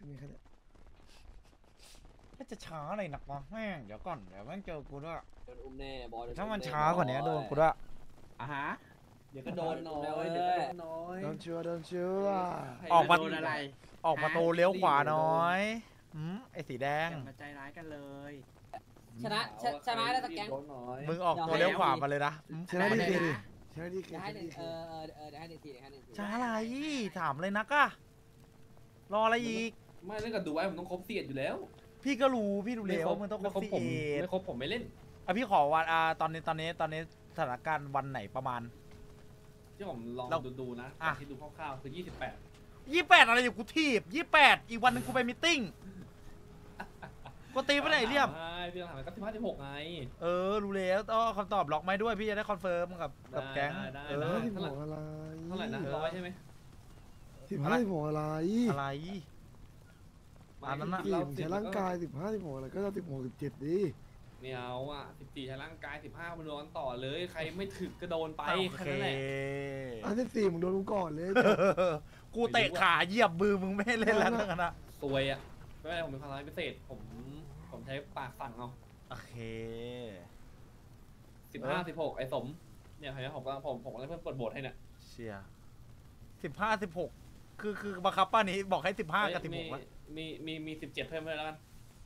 มีแค่นี้จะช้าอะไรหนักวะแม่งเดี๋ยวก่อนเดี๋ยวแม่งเจอกูด้วยโดนอุ้มแน่บอลถ้ามันช้ากว่านี้โดนกูด้วยอ่ะฮะเดี๋ยวก็โดนน้อยเดี๋ยวก็โดนน้อยโดนเชื่อโดนเชื่อออกมาโดนอะไรออกประตูเลี้ยวขวาน้อยไอ้สีแดงอย่ามาใจร้ายกันเลยชนะได้ตะแกงมึงออกตัวเลี้ยวขวามาเลยนะชนะดีเคดิชนะดีเคเดี๋ยวให้หนึ่งเดี๋ยวให้หนึ่งทีเดี๋ยวให้หนึ่งทีช้าอะไรถามเลยนะก้ารออะไรอีกไม่เล่นกับดูไว้ผมต้องครบเสียดอยู่แล้วพี่ก็รู้พี่ดูแล้วมึงต้องครบผม 41 ไม่ครบผมไม่เล่นพี่ขอวันตอนนี้สถานการณ์วันไหนประมาณที่ผมลองดูนะที่ดูคร่าวๆคือ 28อะไรอยู่กูทีบ28อีกวันหนึ่งกูไปมิทติ้งกูตีไปไหนเรียบใช่พี่ต้องถามก็15-16ไงรู้แล้วต้องคำตอบล็อกไม่ด้วยพี่จะได้คอนเฟิร์มกับแก๊ง 15-16อะไรเท่าไหร่นะ100ใช่ไหม 15-16อะไรอะไรอันนั้นทีมใช้ร่างกาย15-16อะไรก็ต้อง16-17ดิไม่เอาอ่ะ14ใช้ร่างกาย15มันนอนต่อเลยใครไม่ถึกก็โดนไปโอแค่เคนั้นแหละ 14มึงโดนกูก่อนเลยกูเตะขาเหยียบมือมึงไม่เล่นแล้วทั้งนั้นอะซวยอ่ะไม่เป็นไรผมเป็นความร้ายพิเศษผมใช้ปากสั่งเอาโอเค 15-16ไอ้สมเนี่ยเห็นไหมผมก็เลยเพิ่มเปิดโบทให้เนี่ยเชีย15 16คือบังคับป้านี้บอกให้15กับ16วะมี17เพิ่มไปแล้วกัน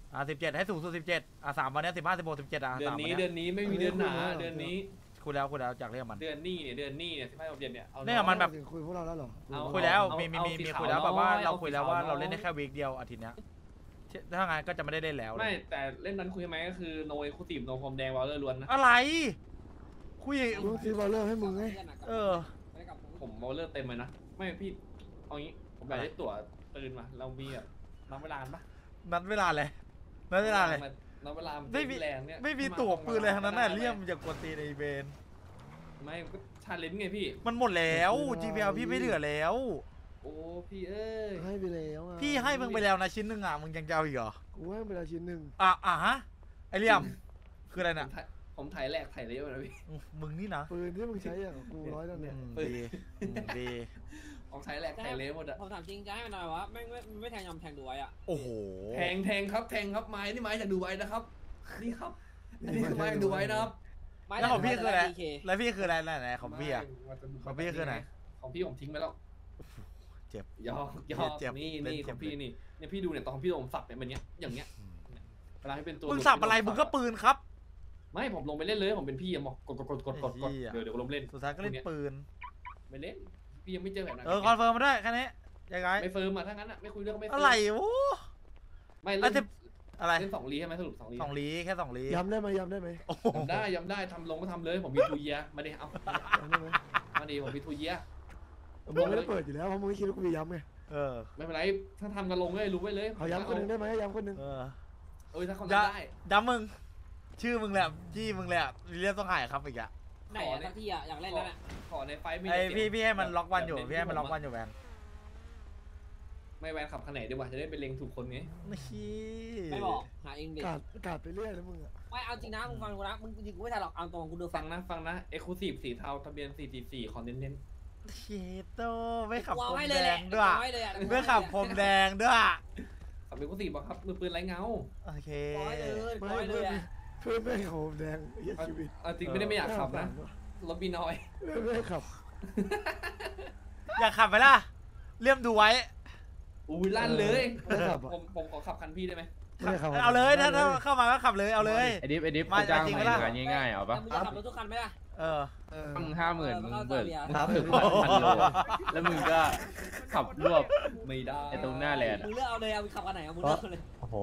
17ให้สูงสุด173วันนี้15 16 17 เดือนนี้ไม่มีเดือนหนาเดือนนี้คุยแล้วจากเรื่องมันเดือนนี้เนี่ย15-17เนี่ยเอาเนี่ยมันแบบคุยพวกเราแล้วเหรอคุยแล้วมีคุยแล้วแบบว่าเราคุยแล้วว่าเราเล่นได้แค่วีคเดียวอาทิตย์นี้ถ้างั้นก็จะไม่ได้เล่นแล้วไม่แต่เล่นนั้นคุยไหมก็คือโนยคูตีมโนพรมแดงวอลเลอร์ล้วนนะอะไรคุยกูซื้อบอลเลอร์ให้มึงไงผมวอลเลอร์เต็มเลยนะไม่พี่เอางี้ผมอยากได้ตั๋วปืนมาเรามีแบบนับเวลาปะนัดเวลาเลยนัดเวลาเลยนับเวลาไม่มีแรงเนี่ยไม่มีตั๋วปืนเลยทั้งนั้นน่ะเลี่ยมจากกวนตีในอีเวนไม่ก็ชาเลนจ์ไงพี่มันหมดแล้ว GPL พี่ไม่เหลือแล้วโอ้พี่เอ้ยให้ไปแล้วอ่ะพี่ให้มึงไปแล้วนะชิ้นหนึ่งอ่ะมึงยังจะเอาอีกเหรอกูให้ไปแล้วชิ้นหนึ่งฮะไอเลี่ยมคืออะไรน่ะผมถ่ายแหลกถ่ายเลี้ยวนะพี่มึงนี่นะปืนที่มึงใช้อย่างกู100นั่นเนี่ยดีผมถ่ายแหลกถ่ายเลี้ยวหมดอะผมถามจริงจะให้มันหน่อยวะไม่แทงยอมแทงดูไว้อะโอ้โหแทงครับไม้นี่ไม้จากดูไว้นะครับนี่ครับอันนี้คือไม้จากดูไว้นะครับแล้วของพี่คืออะไรแล้วพี่คืออะไรไหนของพี่อ่ะ ของพี่คือไหนของพี่ผมทิ้งไปแล้วเจ็บยอกนี่ของพี่นี่เนี่ยพี่ดูเนี่ยตอนของพี่ผมสับเนี่ยมันเนี้ยอย่างเงี้ยเวลาให้เป็นตัวมึงสับอะไรมึงก็ปืนครับไม่ผมลงไปเล่นเลยผมเป็นพี่อะบอกกดเดี๋ยวลงเล่นสุดท้ายก็เล่นปืนไม่เล่นพี่ยังไม่เจอแบบนั้นคอนเฟิร์มมาด้วยแค่นี้ยังไงไม่เฟิร์มอะถ้างั้นอะไม่คุยเรื่องไม่เฟิร์มอะไรโอ้ไม่เล่นอะไรเล่น2 ลีใช่ไหมสรุป2 ลี 2 ลีแค่2 ลีย้ำได้ไหมย้ำได้ทำลงก็ทำเลยผมมีทูเยียมาดิเอาย้ำได้ไหมมาดิผมมีทูเยียมึงไม่ได้เปิดอยู่แล้วเพราะมึงไม่คิดว่ากูมีย้ำไงไม่เป็นไรถ้าทำกันลงเลยรู้ไว้เลยเอาย้ำคนหนึ่งได้ไหมย้ำคนหนึ่งถ้าคนนั้นได้ดับมึงชื่อมึงแหละจี้มึงแหละเรียกต้องหายครับอีกอะไหนสักทีอะอยากเล่นแล้วน่ะขอในไฟไม่ไอพี่ให้มันล็อกวันอยู่พี่ให้มันล็อกวันอยู่แวนไม่แวนขับคันไหนดีวะจะได้เป็นเล็งถูกคนไงไม่บอกหาเองดิกาดไปเรื่อยนะมึงอ่ะไม่เอาจริงนะมึงฟังกูนะมึงจริงกูไม่ทันหรอกเอาตรงกูดูฟังนะเอ็กซ์คลูซีฟสีเทาทะเบียน444ขอเน้นเชโตไม่ขับพรมไม่แดเลยแหละงด้วยไม่ขับพรมแดงด้วยขับเอ็กซ์คลูซีฟบอกครับมือปืนไร้เงาโอเคร้อยเลยอะเพื่อนไม่ขับผมแดงเหี้ยชีวิตจริงไม่ได้ไม่อยากขับนะรถมีน้อยไม่ขับอยากขับไหมล่ะเลี่ยมดูไว้อุ้ยลั่นเลยผมขอขับคันพี่ได้ไหมไม่ขับเอาเลยถ้าเข้ามาก็ขับเลยเอาเลยไอดิฟมาจ้างจริงมาไหมล่ะงานง่ายๆเอาปะมึงจะขับรถทุกคันไหมล่ะมึง50,000มึงเบิกครับถึง1,000 โลแล้วมึงก็ขับรวบไม่ได้ไอตรงหน้าแลนด์มึงเลือกเอาเลยเอาขับกันไหนเอามึงเลือกเลยโอ้โห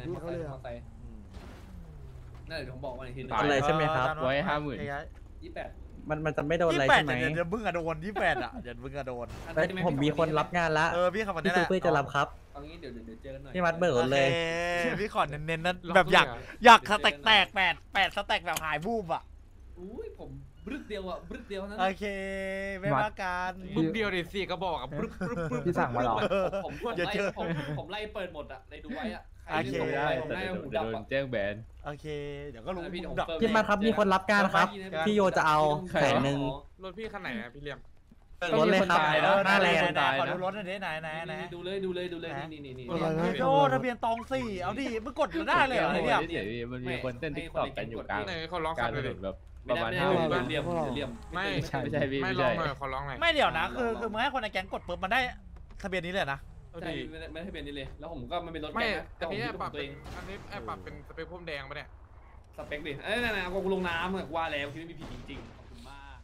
นั่นเดี๋ยวผมบอกวันอีกทีนึงอะไรใช่ไหมครับไว้50,000 28 มันจะไม่โดนอะไร 28 ใช่ไหมเดี๋ยวมึงอะโดน28อะเดี๋ยวมึงอะโดนเฮ้ยผมมีคนรับงานละพี่ขับวันนี้พี่แหซูละเปอร์จะรับครับเอางี้เดี๋ยวเจอกันหน่อยพี่มัดเบิกรถเลยพี่ขอเน้นๆนะแบบอยากสแต็ก8สแต็กแบบหายบูบอะอุ้ยผมบรึกเดียวนั้นโอเคไม่ว่ากันบึ้มเดียวดิ4กระบอกอ่ะบึ้มพี่สั่งมาเหรอผมไล่เปิดหมดอะในดูไว้อะโอเคผมไล่หมูเดี๋ยวดับโดนอะแจ้งแบนโอเคเดี๋ยวก็รู้พี่ผมดับเปิดพี่มัดครับมีคนรับงานครับ พี่โยจะเอา100,000 รถพี่คันไหนอะพี่เลี้ยมรถเลยครับตายนะหน้าแลนคนตายขอนะดูรถหน่อยดิไหนดูเลยนี่อะไรนะโอ้ทะเบียนตองสี่เอาดิมึงกดได้เลยเหรอเนี่ยเดี๋ยวมันมีคนเต้นทิกตอกกันอยู่กลางไหนเขาร้องกลากังนถเลยนดินแบบประมาณเรียมไม่ไม่ใช่พี่ไม่ไม่ร้อใช่งหน่อยเขาร้องหน่อยไม่เดี๋ยวนะคือมึงให้คนในแก๊งกดปุ๊บมันได้ทะเบียนนี้เลยนะเอาใช่ดิไม่ได้เป็นนี่เลยแล้วผมก็มันเป็นรถไม่แก๊งนะแต่อันผมนี้คิดปขรัอบ งตัวเองอันนี้ปรับเป็นสเปคพุ่มแดงปะเนี่ยสเปคดินั่นกูลงน้ำว่าแล้วคิดว่ามีผิดจริงๆขอบคุณมาก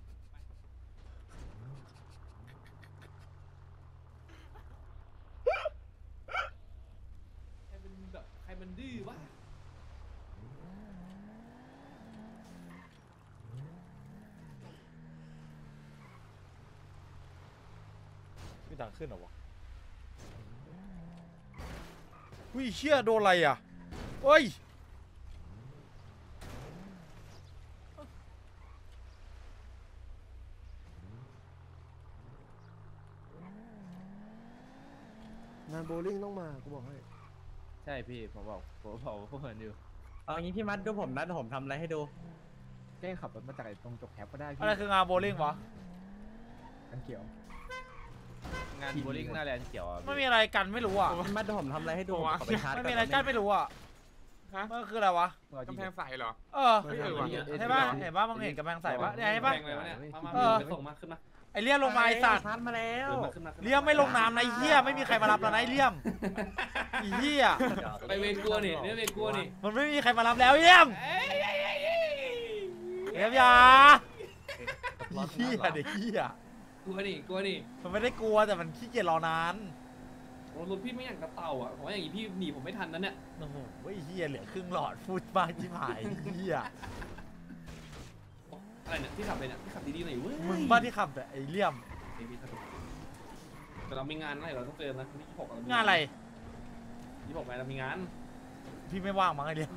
ใครมันดื้อวะมีตังค์ขึ้นเหรอวะวิเชี่ยโดนอะไรอ่ะเฮ้ยงานโบลิ่งต้องมากูบอกให้ใช่พี่ผมบอกพวกมันอยู่เอางี้พี่มัดดูผมนะเดี๋ยวผมทำอะไรให้ดูแกล้งขับรถมาจากไอ้ตรงจกแคปก็ได้พี่อะไรคืองานโบลิ่งวะกันเกี่ยวงานโบลิ่งหน้าแลนด์เขียวอ่ะไม่มีอะไรกันไม่รู้อ่ะพี่มัดเดี๋ยวผมทำอะไรให้ดูผมขอไปชาร์จไม่ก่อนมีอะไรกั้นไม่รู้อ่ะฮะมันคืออะไรวะกำแพงใสเหรอเออไม่เออว่ะเห็นป่ะเห็นป่ะมึงเห็นกำแพงใสป่ะเนี่ยเห็นป่ะแพงเลยวะเนี่ยมาเออส่งมาขึ้นมาไอเลี่ยมลงมาไอสัตว์ชาร์จมาแล้วขึ้นมาเลี่ยมไม่ลงน้ำนะไอเหี้ยไม่มีใครมารับแล้วนะไอเลี่ยมไอเหี้ยไปเวรกลัวนี่เวรกลัวนี่มันไม่มีใครมารับแล้วไอเลี่ยมเลี่ยมอยาไอ้เหี้ยเด็กเหี้ยกลัวนี่มันไม่ได้กลัวแต่มันขี้เกียจรอนานรถพี่ไม่อย่างกระเต่าอ่ะผมว่าอย่างนี้พี่หนีผมไม่ทันนั่นเนี่ยโอ้โหไอ้เหี้ยเหลือครึ่งหลอดพูดมากที่หายเหี้ยอะไรเนี่ยที่ขับเลยเนี่ยที่ขับดีๆหน่อยเว้ยมึงบ้าที่ขับแต่ไอเลี่ยมแต่เรามีงานอะไรเราต้องเตือนนะที่26 งานอะไร 26ไงเรามีงานพี่ไม่ว่างมั้งไอเลี่ยม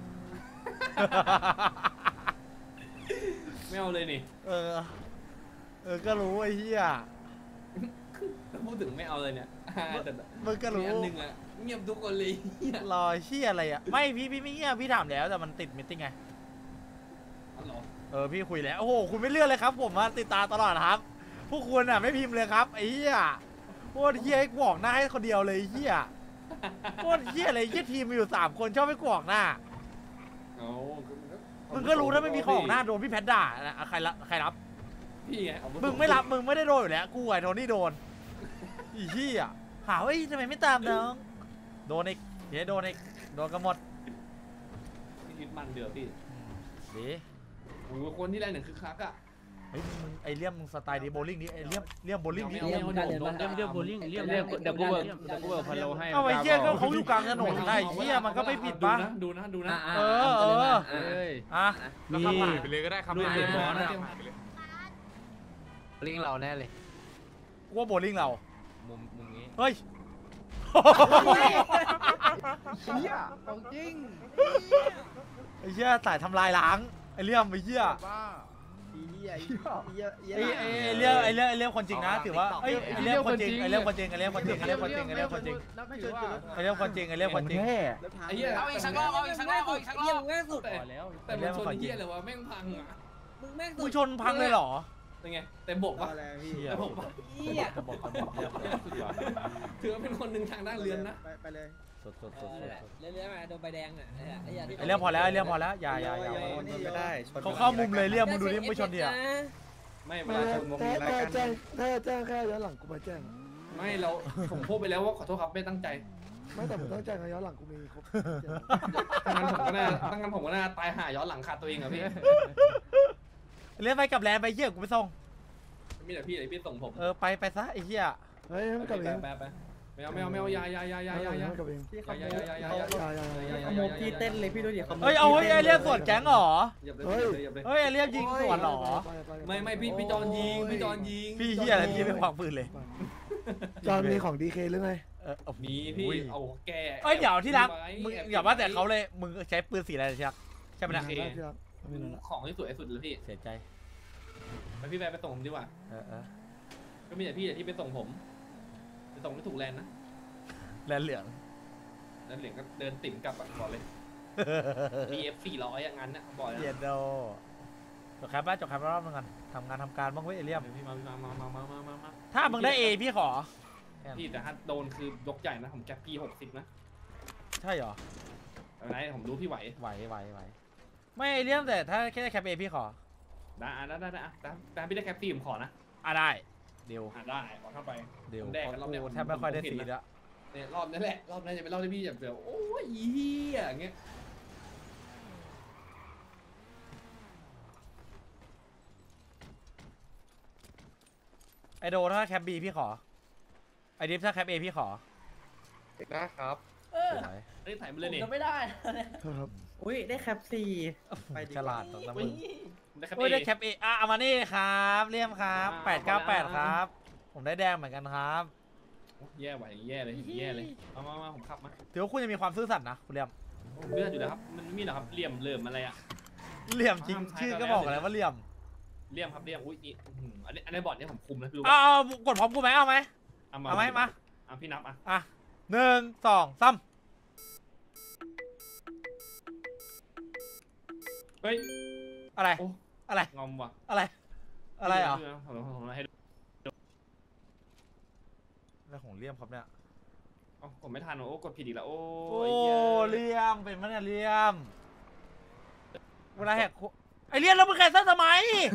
ไม่เอาเลยนี่เออก็รู้ไอ้เหี้ยพูดถึงไม่เอาเลยเนี่ยแต่มึงก็มีรู้อันหนึ่งอะเงียบทุกคนเลยรอเหี้ยอะไรอ่ะไม่พี่ไม่เหี้ยพี่ถามแล้วแต่มันติดมิทติ้งไงอ๋อเหรอพี่คุยแล้วโอ้โหคุณไม่เลื่อนเลยครับผมมาติดตามตลอดครับพวกคุณอ่ะไม่พิมพ์เลยครับไอ้เหี้ยโคตรเหี้ยให้กวอกหน้าให้คนเดียวเลยไอ้เหี้ยโคตรเหี้ยเลยเหี้ยทีมมีอยู่3คนชอบให้กวอกหน้าเอามึงก็รู้ถ้าไม่มีของหน้าโดนพี่แพทด่าใครรับพี่ไงเอามึงไม่รับมึงไม่ได้โดนอยู่แล้วกูไอ้โทนี่โดนอีเหี้ยหาว่าทำไมไม่ตามน้องโดนอีกเดี๋ยวโดนอีกโดนกันหมดพี่ยึดมันเดือดพี่ดีโอ้โหคนที่แรงหนึ่งคือคักอะเฮ้ยมึงไอเลี่ยมมึงสไตล์ดีโบลิ่งนี้ไอเลี่ยมโบลิ่งนี้เลี่ยมการเดินบ้านเรียกโบลิ่งเรียกเดี๋ยวกูเบิกพันโลให้เอาไอ้เหี้ยก็เขาอยู่กลางถนนได้เหี้ยมันก็ไม่ผิดปะดูนะเออเอ้ยอ่ะก็ขับผ่านไปเลยก็ได้ครับดูในบอลนะผ่านไปเลยลิงเราแน่เลยกูว่าโบลิ่งเรามุมนี้เฮ้ยเชี่ยของจริงไอ้เหี้ยสายทำลายล้างไอ้เลี่ยมไอ้เหี้ยบ้าอีเหี้ยไอ้เลี่ยมคนจริงนะถือว่าไอ้เลี่ยมคนจริงไอ้เลี่ยมคนจริงไอ้เลี่ยมคนจริงไอ้เลี่ยมคนจริงไอ้เลี่ยมคนจริงแล้วไม่เชิญไอ้เลี่ยมคนจริงไอ้เลี่ยมคนจริงไอ้เหี้ยเอาอีกสักรอบเอาอีกสักรอบเอาอีกสักรอบแต่สุดแต่มันชนเหี้ยเลยวะแม่งพังอะมึงแม่งมึงชนพังเลยเหรอเป็นไงแต่บกปะเหี้ยแต่บกปะเหี้ยจะบอกจะบอกเลี่ยมถือว่าเป็นคนหนึ่งทางด้านเรือนนะไปเลยสดเรื่อยๆมาโดนใบแดงอ่ะไอ้เหี้ยไอ้เลี่ยมพอแล้วไอ้เลี่ยมพอแล้วอย่าไม่ได้เขาเข้ามุมเลยเลี่ยมมึงดูดิมึงไม่ชนเดียวไม่เวไม่ลาชนถ้าแจ้งแค่ย้อนหลังกูมาแจ้งไม่เราผมพูดไปแล้วว่าขอโทษครับไม่ตั้งใจไม่แต่ผมต้องแจ้งย้อนหลังกูมีครบตั้งงั้นผมก็น่าตายหาย้อนหลังขาดตัวเองอะพี่เลี่ยมไปกับแลนไปเหี้ยกูไปส่งมีแต่พี่ส่งผมไปซะไอ้เหี้ยเฮ้ยให้มันกลับเองไปไม่เอายาให้มันกลับเองมุกที่เต้นเลยพี่ดูดิเขาเฮ้ยเอาไอ้เลี่ยมสวนแก๊งเหรออย่าเลยเฮ้ยไอ้เลี่ยมยิงสวนเหรอไม่พี่จอนยิงพี่เหี้ยอะไรพี่ไม่วางปืนเลยจอนมีของดีเคหรือไงมีพี่เอาแกเอ้ยเดี๋ยวที่รักมึงอย่าว่าแต่เขาเลยมึงใช้ปืนสีอะไรใช่ไหมใช่ไหมนะของที่สวยสุดเลยพี่เสียใจไปพี่ไปส่งผมดีกว่าก็มีแต่พี่ที่ไปส่งผมไปส่งไม่ถูกแลนนะแลนเหลืองแล้วเหลียงก็เดินติ่มกลับบอกเลย BF 400อย่างนั้นนะบอกเลยเยนโดจบแคปบ้างจบแคปรอบนึงกันทำงานทำการบ้างเว้ยเอเลี่ยมพี่มาถ้ามึงได้ A พี่ขอพี่แต่ถ้าโดนคือยกใหญ่นะผมแก๊ปพี่60นะใช่เหรออะไรผมรู้พี่ไหวไหวไม่เอเลี่ยมแต่ถ้าแค่ได้แคป A พี่ขอได้แต่พี่ได้แคปพี่ผมขอนะได้เดี๋ยวได้ขอเข้าไปเดี๋ยวผมแดกกันรอบเนี้ยกูแทบไม่ค่อยได้สีแล้วเนี่ยรอบนี้แหละรอบนี้จะเป็นรอบที่พี่แบบโอ้ยเหี้ยอย่างเงี้ยไอโดถ้าแคป B พี่ขอไอดิฟถ้าแคป A พี่ขอได้ครับสวยเอ้ยถ่ายมาเลยนี่จะไม่ได้ครับอุ้ยได้แคปสี่ไปดีฉลาดตรงนั้นมึงได้แคปโอ้ยได้แคเอป A เอามานี่ครับเลี่ยมครับอ่า 898ครับ ผมได้แดงเหมือนกันครับแย่ไหวแย่เลยแย่เลยมาผมขับมาถือว่าคุณจะมีความซื่อสัตย์นะคุณเลี่ยมเลือดอยู่แล้วครับมันไม่มีหรอกครับเหลี่ยมเหลิ่มอะไรอะเหลี่ยมจริงห้ามใช้ชื่อกันก็แล้วบอกแล้วว่าเหลี่ยมเหลี่ยมครับเหลี่ยมอุ้ยนี่อันนี้บอร์ดเนี่ยผมคุมนะพี่รู้เอากดพร้อมกูไหมเอาไหมเอาเอาไหมมาพี่นับอ่ะ1 2 3 เฮ้ยอะไรโอ้อะไรงอมว่ะอะไรอะไรเหรอผมให้ดูเรื่องของเลี่ยมครับเนี่ยผมไม่ทันโอ้กดผิดอีกแล้วโอ้โอ้ยเลี่ยมเป็นมันเนี่ยเลี่ยมเวลาแหกไอเลี่ยมแล้วมึงแคนเซิลทำไม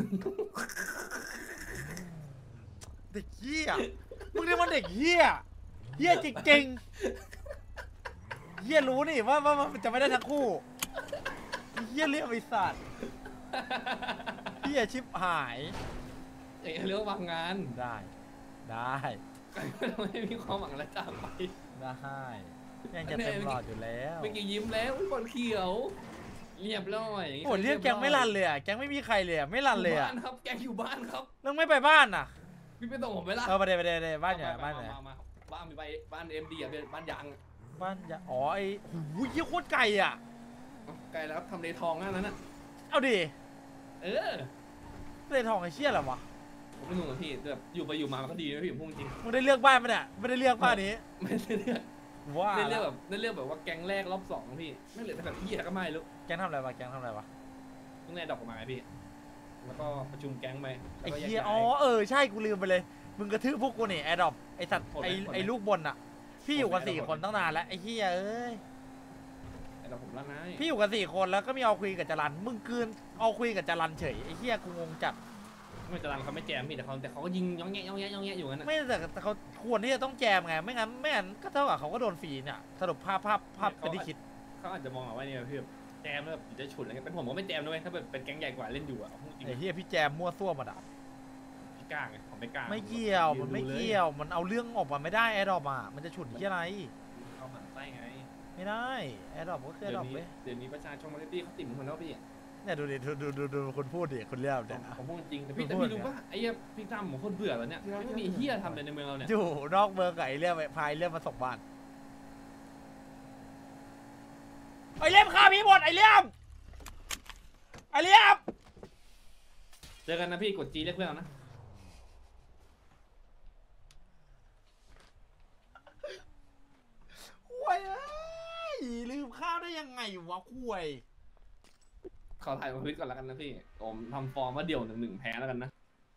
เด็กเหี้ยมึงเรียกว่าเด็กเหี้ยเหี้ยจริงๆเหี้ยรู้นี่ว่ามันจะไม่ได้ทั้งคู่เหี้ยเลี่ยมไอ้สัตว์เหี้ยชิบหายเอ้ยเรื่องวางงานได้ไม่มีความหวังแล้วจากไปได้ยังจะเต็มหลอดอยู่แล้วเมื่อกี้ยิ้มแล้วบอลเขียวเรียบร้อยโอ้เรียกแก๊งไม่รันเลยอ่ะแก๊งไม่มีใครเลยอ่ะไม่รันเลยอ่ะบ้านครับแกอยู่บ้านครับแล้วไม่ไปบ้านอ่ะพี่ไปส่งผมไปละไปเดบ้านไหนบ้านไหนมาบ้านมีไปบ้านเอ็มดีอ่ะเป็นบ้านยางบ้านอย่าอ๋อไอ้หูยี่โคตรไกลอ่ะไกลแล้วครับทำเลทองนั่นน่ะเอาดิเออเลยทองไอ้เชี่ยเหรอวะผมไม่รู้กับพี่แบบอยู่ไปอยู่มามันก็ดีนะพี่ผมพูดจริงมึงได้เลือกบ้านปะเนี่ยไม่ได้เลือกบ้านนี้ไม่ได้เลือกว่าได้เลือกแบบได้เลือกแบบว่าแก๊งแรกรอบสองพี่ไม่เหลือแต่แบบเหี้ยก็ไม่รู้แก๊งทำอะไรวะแก๊งทำอะไรวะเพิ่งได้ดอกไม้พี่แล้วก็ประชุมแก๊งไปไอ้เหี้ยอ๋อใช่กูลืมไปเลยมึงกระทืบพวกกูนี่แอดดอปไอ้สัตว์ไอ้ลูกบนอ่ะพี่อยู่กัน4 คนตั้งนานแล้วไอ้เหี้ยเอ้ยแต่ผมรักนะพี่อยู่กัน4 คนแล้วก็มีเอาคุยกับจรันมึงคืนเอาคุยกับจรันเฉยไอ้เหี้ยกูงงจัดไม่จะรันเขาไม่แจมพี่แต่เขาก็ยิงย่องแง่อยู่งั้นไม่แต่เขาควรที่จะต้องแจมไงไม่งั้นก็เท่ากับเขาก็โดนฟรีเนี่ยสรุปภาพเป็นที่คิดเขาอาจจะมองว่าเนี่ยพี่แจมแล้วแบบจะฉุดอะไรเงี้ยเป็นผมก็ไม่แจมด้วยถ้าเป็นแก๊งใหญ่กว่าเล่นอยู่อ่ะพูดจริงไอ้เหี้ยพี่แจมมั่วซั่วหมดอ่ะพี่กล้าไงผมไม่กล้าไม่เกี่ยวมันไม่เกี่ยวมันเอาเรื่องออกมาไม่ได้แอดดอปอ่ะมันจะฉุดที่อะไรเขาหมั่นไส้ไงไม่ได้แอดดอปก็คือแอดดอปเว้ยเดี๋ยวนี้ประชาชนมาเลตี้เขาติ่มคนแล้วพี่เนี่ยดูดิดูคนพูดดิคนเรียบเนี่ยผมพูดจริงแต่พี่รู้ป่ะไอ้เหี้ยพี่ตั้มผมคนเบื่อแล้วเนี่ยไม่มีเหี้ยทำเลยในเมืองเราเนี่ยอยู่นอกเมืองกับไอ้เรียบพายเรียบมาส่งบ้านไอ้เรียบฆ่าพี่หมดไอ้เรียบเจอกันนะพี่กดจีเรียกเพื่อนนะห่วยเอ้ยลืมข้าวได้ยังไงวะห่วยขอถ่ายมาพิษก่อนแล้วกันนะพี่ผมทำฟอร์มว่าเดี่ยว1-1แพ้แล้วกันนะ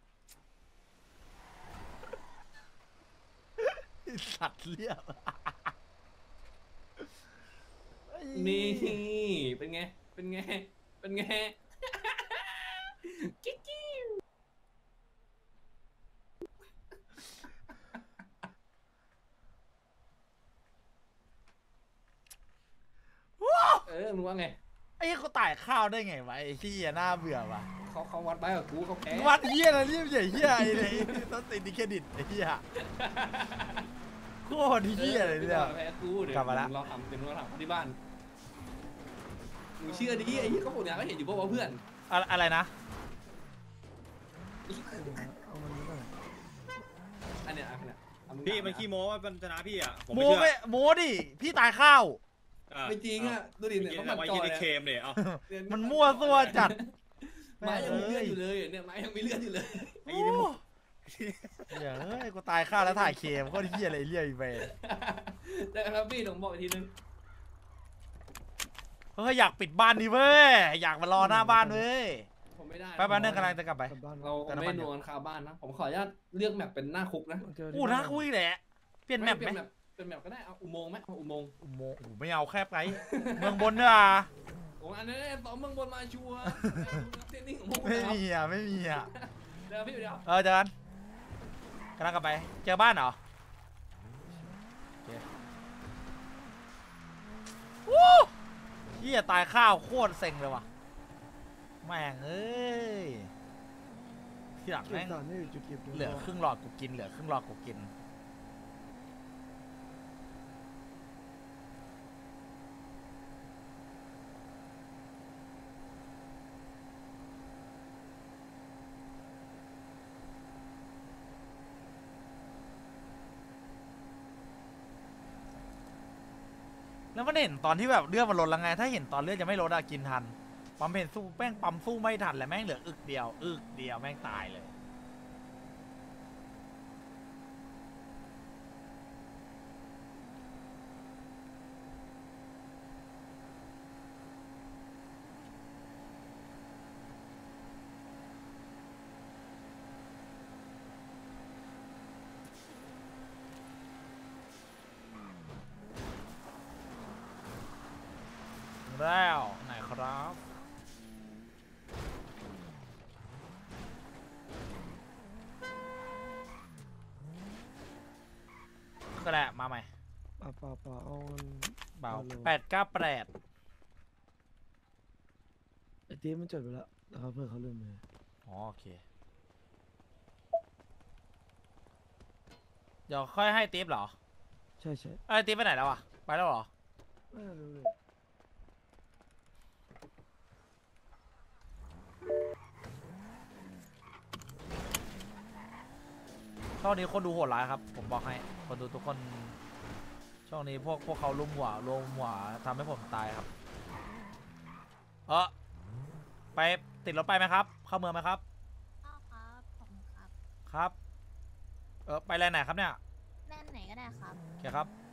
สัตว์เรียบนี่เป็นไงกิ๊กมึงว่าไงไอ้เขาตายข้าวได้ไงวะไอ้ที่น่าเบื่อวะเขาวัดไปกับกูเขาแพ้วัดเฮียอะไรเรียบใหญ่เฮียไอ้เลยต้องติดดิเครดิตไอ้เฮียโคตรเฮียเลยเนี่ยแพ้กูเดี๋ยวกลับมาละเราทำเป็นว่าทำที่บ้านมึงเชื่อดิไอ้ที่เขาบอกเนี่ยก็เห็นอยู่ว่าเพื่อนอะไรนะเอามันนี้หน่อยอันเนี้ยพี่มันขี้โม้ว่ามันชนะพี่อ่ะ ผมโมไม่เชื่อไม่โมดิพี่ตายข้าวไม่จริงอ่ะดูดิเนี่ยเนี่ยเขาเขามามายิจงอในเลยเคมเนี่ยเอามันมั่วซั่วจัดไม้ยังมีเลือดอยู่เลยเนี่ยไม้ยังมีเลือดอยู่เลยโอ้เดี๋ยวเฮ้ยกูตายข้าวแล้วถ่ายเคมโคตรเฮียอะไรเรียบอีเวนแต่ครับพี่ผมบอกอีกทีนึงเฮ้ยอยากปิดบ้านนี่เว้ยอยากมารอหน้าบ้านเว้ยผมผมไม่ได้แป๊บนึงกำลังจะกลับไปกลับบ้านเราไม่นวลคาบ้านนะ ผมขออนุญาตเลือกแมปเป็นหน้าคุกนะเจอที่อู้นะคุยแหละเปลี่ยนแมปไหมเป็นแมปก็ได้เอาอุโมงค์ไหมเอาอุโมงค์อุโมงค์ไม่เอาแคบไปเมืองบนเนี่ยโอ้อันนี้ต่อเมืองบนมาชัวร์เทรนนิ่งของพวกไม่มีอ่ะไม่มีอ่ะเดี๋ยวพี่เดี๋ยวเจอกันกำลังกลับไปเจอบ้านเหรอโอเควู้เหี้ยตายข้าวโคตรเซ็งเลยว่ะแม่งเอ้ยที่หลังเก็บแม่งสารนี่อยู่จุดเก็บเหลือครึ่งหลอดกูกินเหลือครึ่งหลอดกูกินแล้วมันเห็นตอนที่แบบเลือดมันลดแล้วไงถ้าเห็นตอนเลือดจะไม่ลดอะกินทันปั๊มเพนสู้แม่งปั๊มสู้ไม่ทันแล้วแม่งเหลืออึกเดียวแม่งตายเลยแล้วไหนครับก็แหละมาใหม่ป่าเอาเบาเอาเลย 898 ไอ้ทีมันจดไปแล้วนะครับเพื่อนเขาลืมเลยอ๋อโอเคเดี๋ยวค่อยให้ทิปเหรอใช่ไอ้ยทิปไปไหนแล้วอะไปแล้วเหรอไม่รู้เลยช่วงนี้คนดูโหดร้ายครับ ผมบอกให้คนดูทุกคนช่วงนี้พวกเขาลุมหัวทำให้ผมตายครับไปติดรถไปไหมครับ เข้าเมืองไหมครับครับผมครับครับไปแลนด์ไหนครับเนี่ยแล่นไหนก็ได้ครับโอเคครับ